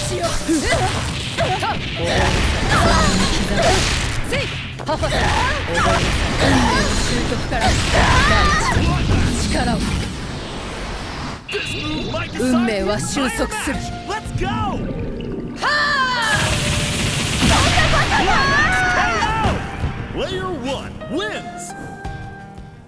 しよう。パパだ。終局から第一力を。運命は収束する。はあ！そんなことよ！ Player 1 wins!